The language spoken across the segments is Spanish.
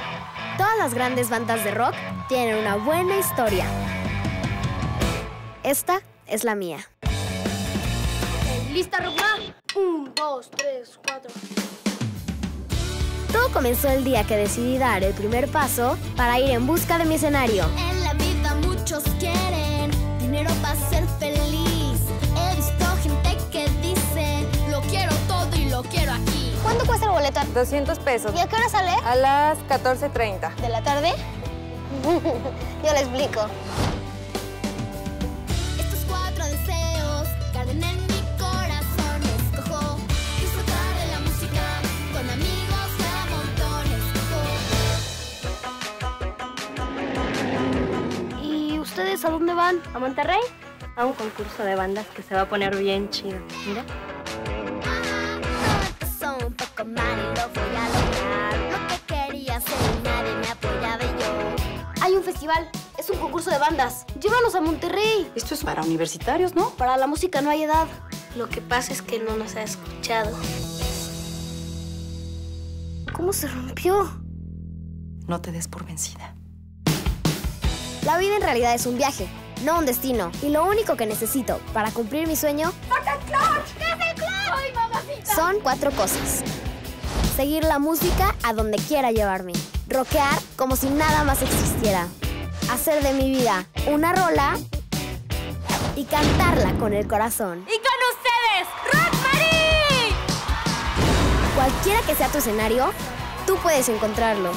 Todas las grandes bandas de rock tienen una buena historia. Esta es la mía. ¿Lista, Rockma? 1, 2, 3, 4. Todo comenzó el día que decidí dar el primer paso para ir en busca de mi escenario. En la vida muchos quieren dinero para ser feliz. He visto gente que dice, lo quiero todo y lo quiero aquí. ¿Cuánto cuesta el boleto? 200 pesos. ¿Y a qué hora sale? A las 14:30. ¿De la tarde? Yo le explico. Estos 4 deseos carden en mi corazón. Escojo disfrutar de la música con amigos a montones. ¿Y ustedes a dónde van? ¿A Monterrey? A un concurso de bandas que se va a poner bien chido. Mira. Son un poco mal y lo voy a lograr. Lo que quería hacer y nadie me apoyaba y yo. Hay un festival, es un concurso de bandas. Llévanos a Monterrey. Esto es para universitarios, ¿no? Para la música no hay edad. Lo que pasa es que no nos ha escuchado. ¿Cómo se rompió? No te des por vencida. La vida en realidad es un viaje, no un destino. Y lo único que necesito para cumplir mi sueño son 4 cosas. Seguir la música a donde quiera llevarme. Rockear como si nada más existiera. Hacer de mi vida una rola y cantarla con el corazón. ¡Y con ustedes, Rockmarie! Cualquiera que sea tu escenario, tú puedes encontrarlo.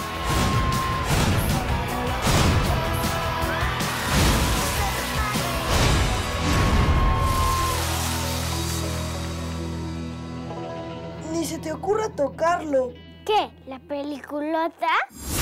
Ni se te ocurra tocarlo. ¿Qué? ¿La peliculota?